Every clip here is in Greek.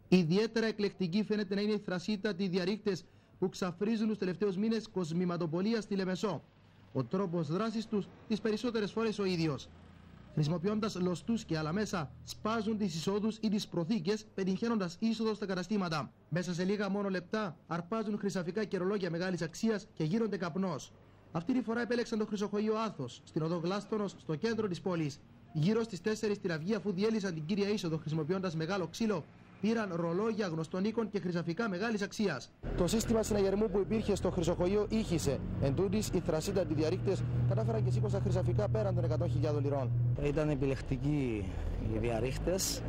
Ιδιαίτερα εκλεκτική φαίνεται να είναι οι θρασίτατοι διαρρήκτες που ξαφρίζουν τους τελευταίους μήνες κοσμηματοπολία στη Λεμεσό. Ο τρόπος δράσης τους τις περισσότερες φορές ο ίδιος. Χρησιμοποιώντας λωστούς και άλλα μέσα, σπάζουν τις εισόδους ή τις προθήκες, πετυχαίνοντας είσοδο στα καταστήματα. Μέσα σε λίγα μόνο λεπτά, αρπάζουν χρυσαφικά και ρολόγια μεγάλης αξίας και γίνονται καπνός. Αυτή τη φορά επέλεξαν το χρυσοχοείο Άθος, στην οδό Γλάστονος, στο κέντρο της πόλης. Γύρω στις 4 την αυγή, αφού διέλυσαν την κύρια είσοδο χρησιμοποιώντας μεγάλο ξύλο, πήραν ρολόγια γνωστών οίκων και χρυσαφικά μεγάλης αξίας. Το σύστημα συναγερμού που υπήρχε στο χρυσοχοείο ήχησε. Εν τούτης, οι θρασίτατοι διαρρήκτες κατάφεραν και σήκωσαν χρυσαφικά πέραν των 100.000 λιρών. Ήταν επιλεκτικοί οι διαρρήκτες.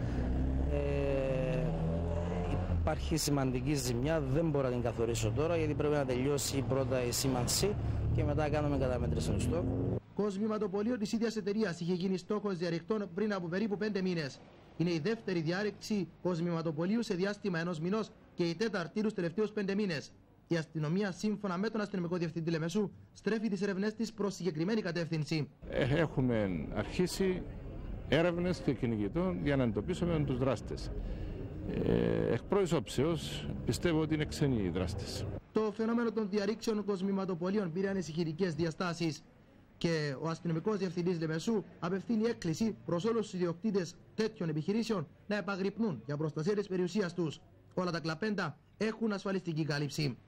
Υπάρχει σημαντική ζημιά, δεν μπορώ να την καθορίσω τώρα, γιατί πρέπει να τελειώσει πρώτα η σήμανση και μετά κάνουμε καταμέτρηση του στόχ. Κοσμηματοπολείο της ίδιας εταιρείας είχε γίνει στόχος διαρρηκτών πριν από περίπου 5 μήνες. Είναι η δεύτερη διάρρηξη κοσμηματοπολείου σε διάστημα 1 μηνός και η τέταρτη τους τελευταίους 5 μήνες. Η αστυνομία, σύμφωνα με τον αστυνομικό διευθυντή Λεμεσού, στρέφει τις ερευνές της προς συγκεκριμένη κατεύθυνση. Έχουμε αρχίσει έρευνες και κυνηγητών για να εντοπίσουμε τους δράστες. Εκ πρώτης όψεως πιστεύω ότι είναι ξένοι οι δράστες. Το φαινόμενο των διαρρήξεων κοσμηματοπολείων πήρε ανησυχητικές διαστάσεις και ο αστυνομικός διευθυντής Λεμεσού απευθύνει έκκληση προς όλους τους ιδιοκτήτες τέτοιων επιχειρήσεων να επαγρυπνούν για προστασία της περιουσίας τους. Όλα τα κλαπέντα έχουν ασφαλιστική κάλυψη.